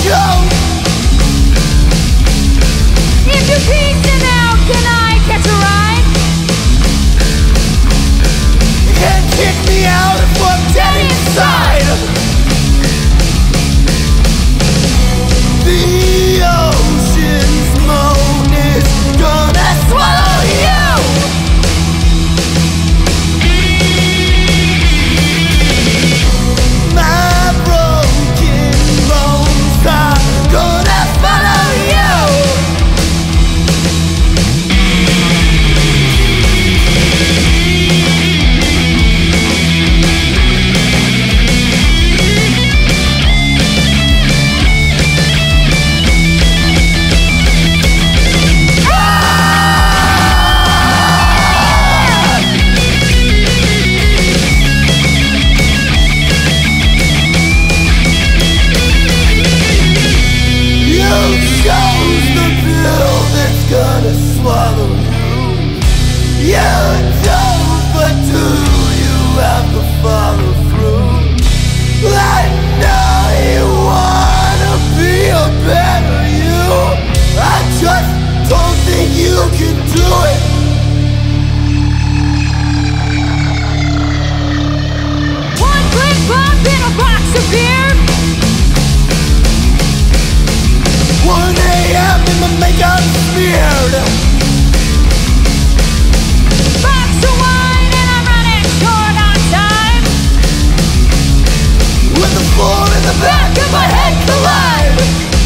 go. If you're peacing out, can I catch a ride? You can't kick me out if I'm dead inside. The ocean's moan is gonna swallow you. My broken bones are gonna follow you. Gonna swallow you. You don't, but do you have to follow through? I know you wanna be a better you. I just don't think you can do it. One quick bump in a box of beer. 1 a.m. and my makeup smeared. Box of wine and I'm running short on time. With the floor in the back of my head collide.